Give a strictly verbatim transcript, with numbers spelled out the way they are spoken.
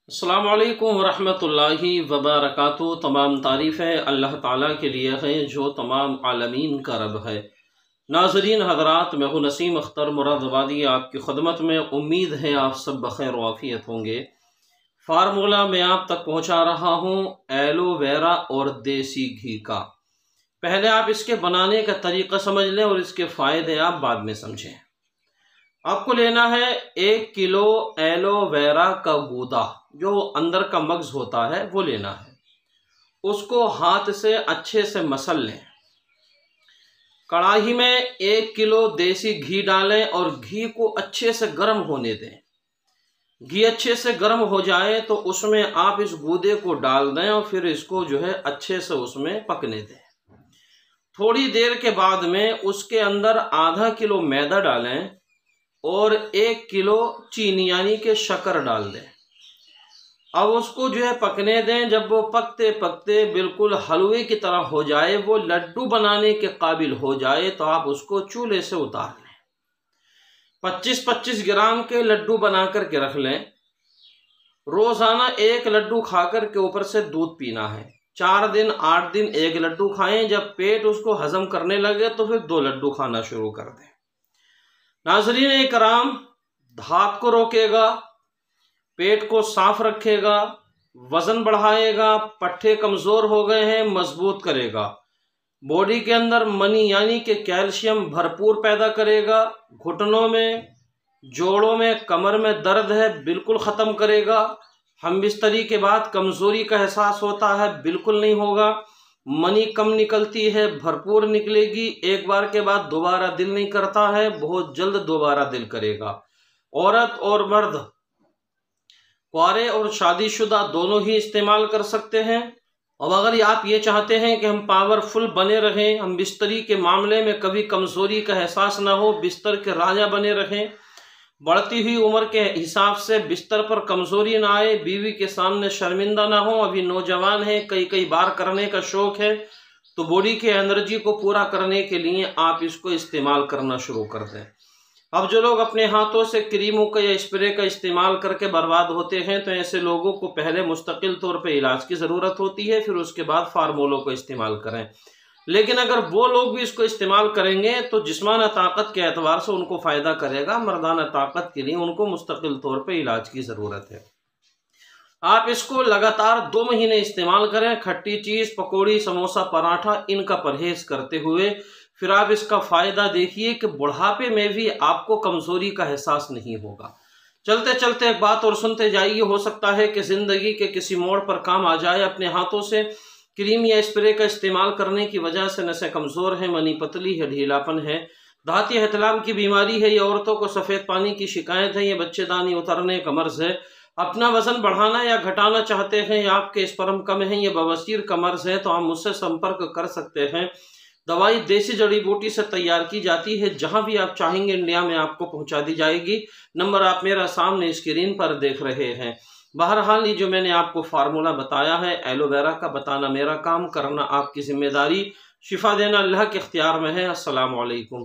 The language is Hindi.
अस्सलामु अलैकुम वरहमतुल्लाहि वबरकातुहू। तमाम तारीफ़ें अल्लाह ताला के लिए हैं जो तमाम आलमीन का रब है। नाज़रीन हज़रात, मैं हूँ नसीम अख्तर मुरादाबादी आपकी खदमत में। उम्मीद है आप सब बखैर वाफ़ियत होंगे। फार्मूला मैं आप तक पहुँचा रहा हूँ एलोवेरा और देसी घी का। पहले आप इसके बनाने का तरीक़ा समझ लें और इसके फ़ायदे आप बाद में समझें। आपको लेना है एक किलो एलोवेरा का गूदा, जो अंदर का मग्ज़ होता है वो लेना है। उसको हाथ से अच्छे से मसल लें। कढ़ाई में एक किलो देसी घी डालें और घी को अच्छे से गर्म होने दें। घी अच्छे से गर्म हो जाए तो उसमें आप इस गूदे को डाल दें और फिर इसको जो है अच्छे से उसमें पकने दें। थोड़ी देर के बाद में उसके अंदर आधा किलो मैदा डालें और एक किलो चीनी यानी कि शक्कर डाल दें। अब उसको जो है पकने दें। जब वो पकते पकते बिल्कुल हलवे की तरह हो जाए, वो लड्डू बनाने के काबिल हो जाए, तो आप उसको चूल्हे से उतार लें। पच्चीस पच्चीस ग्राम के लड्डू बना कर के रख लें। रोज़ाना एक लड्डू खाकर के ऊपर से दूध पीना है। चार दिन आठ दिन एक लड्डू खाएं। जब पेट उसको हजम करने लगे तो फिर दो लड्डू खाना शुरू कर दें। नाज़रीन इकराम, धात को रोकेगा, पेट को साफ रखेगा, वजन बढ़ाएगा, पट्ठे कमज़ोर हो गए हैं मजबूत करेगा, बॉडी के अंदर मनी यानी कि कैल्शियम भरपूर पैदा करेगा, घुटनों में, जोड़ों में, कमर में दर्द है बिल्कुल ख़त्म करेगा, हम बिस्तरी के बाद कमज़ोरी का एहसास होता है बिल्कुल नहीं होगा, मनी कम निकलती है भरपूर निकलेगी, एक बार के बाद दोबारा दिल नहीं करता है, बहुत जल्द दोबारा दिल करेगा। औरत और मर्द, कुंवारे और शादीशुदा दोनों ही इस्तेमाल कर सकते हैं। अब अगर आप ये चाहते हैं कि हम पावरफुल बने रहें, हम बिस्तरी के मामले में कभी कमज़ोरी का एहसास ना हो, बिस्तर के राजा बने रहें, बढ़ती हुई उम्र के हिसाब से बिस्तर पर कमज़ोरी ना आए, बीवी के सामने शर्मिंदा ना हो, अभी नौजवान है, कई कई बार करने का शौक़ है, तो बॉडी के एनर्जी को पूरा करने के लिए आप इसको इस्तेमाल करना शुरू कर दें। अब जो लोग अपने हाथों से क्रीमों का या स्प्रे का इस्तेमाल करके बर्बाद होते हैं, तो ऐसे लोगों को पहले मुस्तकिल तौर पे इलाज की ज़रूरत होती है, फिर उसके बाद फार्मूलों को इस्तेमाल करें। लेकिन अगर वो लोग भी इसको इस्तेमाल करेंगे तो जिस्माना ताकत के एतबार से उनको फ़ायदा करेगा, मर्दाना ताकत के लिए उनको मुस्तकिल तौर पे इलाज की ज़रूरत है। आप इसको लगातार दो महीने इस्तेमाल करें। खट्टी चीज़, पकौड़ी, समोसा, पराठा, इनका परहेज़ करते हुए फिर आप इसका फ़ायदा देखिए कि बुढ़ापे में भी आपको कमज़ोरी का एहसास नहीं होगा। चलते चलते एक बात और सुनते जाइए, हो सकता है कि ज़िंदगी के किसी मोड़ पर काम आ जाए। अपने हाथों से क्रीम या स्प्रे का इस्तेमाल करने की वजह से नसें कमज़ोर हैं, मनी पतली है, ढीलापन है, धाती हथलाम की बीमारी है, या औरतों को सफ़ेद पानी की शिकायत है, या बच्चेदानी उतरने का मर्ज़ है, अपना वज़न बढ़ाना या घटाना चाहते हैं, या आपके स्पर्म कम है, या बवासीर का मर्ज़ है, तो आप मुझसे संपर्क कर सकते हैं। दवाई देसी जड़ी बूटी से तैयार की जाती है, जहां भी आप चाहेंगे इंडिया में आपको पहुंचा दी जाएगी। नंबर आप मेरा सामने स्क्रीन पर देख रहे हैं। बहरहाल ये जो मैंने आपको फार्मूला बताया है एलोवेरा का, बताना मेरा काम, करना आपकी जिम्मेदारी। शिफा देना अल्लाह के इख्तियार में है। अस्सलामु अलैकुम।